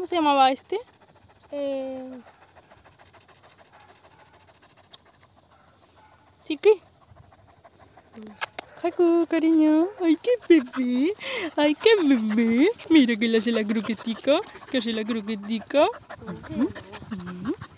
¿Cómo se llamaba este? Chiqui. Jaco, cariño. Ay, qué bebé. Ay, qué bebé. Mira que le hace la croquetica. Que hace la croquetica.